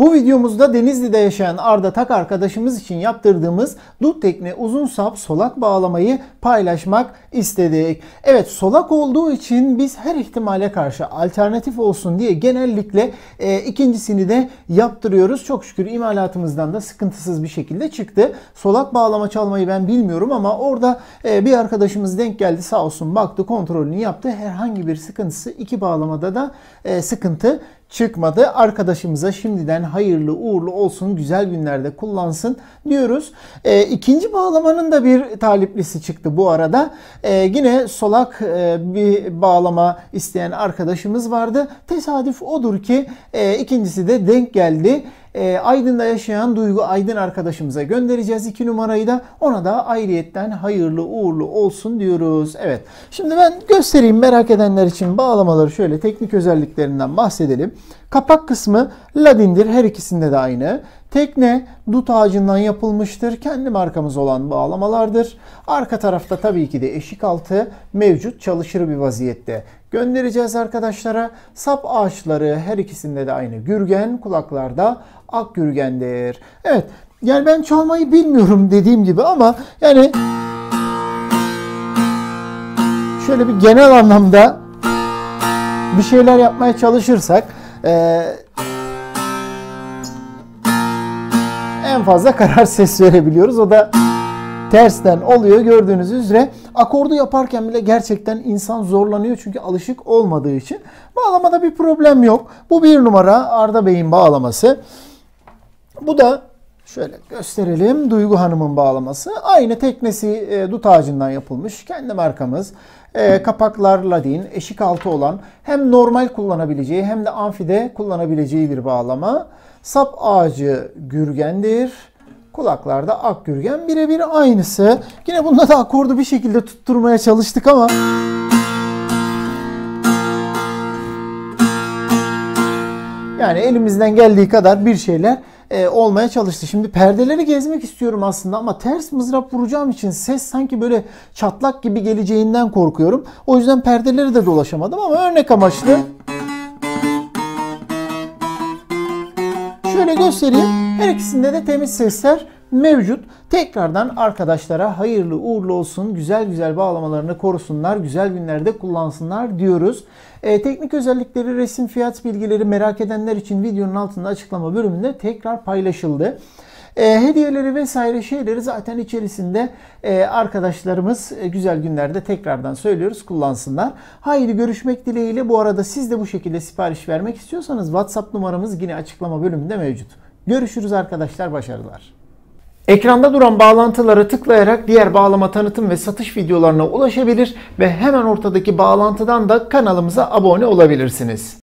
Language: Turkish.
Bu videomuzda Denizli'de yaşayan Arda Tak arkadaşımız için yaptırdığımız dut tekne uzun sap solak bağlamayı paylaşmak istedik. Evet, solak olduğu için biz her ihtimale karşı alternatif olsun diye genellikle ikincisini de yaptırıyoruz. Çok şükür imalatımızdan da sıkıntısız bir şekilde çıktı. Solak bağlama çalmayı ben bilmiyorum ama orada bir arkadaşımız denk geldi, sağ olsun, baktı, kontrolünü yaptı. Herhangi bir sıkıntısı, iki bağlamada da sıkıntı çıkmadı. Arkadaşımıza şimdiden hayırlı uğurlu olsun, güzel günlerde kullansın diyoruz. İkinci bağlamanın da bir taliplisi çıktı bu arada. Yine solak bir bağlama isteyen arkadaşımız vardı. Tesadüf odur ki ikincisi de denk geldi. Aydın'da yaşayan Duygu Aydın arkadaşımıza göndereceğiz 2 numarayı da. Ona da ayrıyetten hayırlı uğurlu olsun diyoruz. Evet. Şimdi ben göstereyim, merak edenler için bağlamaları şöyle teknik özelliklerinden bahsedelim. Kapak kısmı ladindir. Her ikisinde de aynı. Tekne dut ağacından yapılmıştır. Kendi markamız olan bağlamalardır. Arka tarafta tabii ki de eşik altı mevcut, çalışır bir vaziyette göndereceğiz arkadaşlara. Sap ağaçları her ikisinde de aynı gürgen. Kulaklarda ak gürgendir. Evet. Yani ben çalmayı bilmiyorum dediğim gibi ama yani şöyle bir genel anlamda bir şeyler yapmaya çalışırsak en fazla karar ses verebiliyoruz. O da tersten oluyor gördüğünüz üzere. Akordu yaparken bile gerçekten insan zorlanıyor çünkü alışık olmadığı için. Bağlamada bir problem yok. Bu 1 numara Arda Bey'in bağlaması. Bu da şöyle gösterelim, Duygu Hanım'ın bağlaması. Aynı, teknesi dut ağacından yapılmış. Kendi markamız. Kapaklar ladin, eşik altı olan, hem normal kullanabileceği hem de amfide kullanabileceği bir bağlama. Sap ağacı gürgendir. Kulaklarda ak gürgen, birebir aynısı. Yine bunda da akordu bir şekilde tutturmaya çalıştık ama yani elimizden geldiği kadar bir şeyler olmaya çalıştı. Şimdi perdeleri gezmek istiyorum aslında ama ters mızrap vuracağım için ses sanki böyle çatlak gibi geleceğinden korkuyorum. O yüzden perdeleri de dolaşamadım ama örnek amaçlı şöyle göstereyim. Her ikisinde de temiz sesler mevcut. Tekrardan arkadaşlara hayırlı uğurlu olsun. Güzel güzel bağlamalarını korusunlar. Güzel günlerde kullansınlar diyoruz. Teknik özellikleri, resim, fiyat bilgileri merak edenler için videonun altında açıklama bölümünde tekrar paylaşıldı. Hediyeleri vesaire şeyleri zaten içerisinde arkadaşlarımız güzel günlerde tekrardan söylüyoruz, kullansınlar. Haydi görüşmek dileğiyle. Bu arada siz de bu şekilde sipariş vermek istiyorsanız WhatsApp numaramız yine açıklama bölümünde mevcut. Görüşürüz arkadaşlar, başarılar. Ekranda duran bağlantılara tıklayarak diğer bağlama tanıtım ve satış videolarına ulaşabilir ve hemen ortadaki bağlantıdan da kanalımıza abone olabilirsiniz.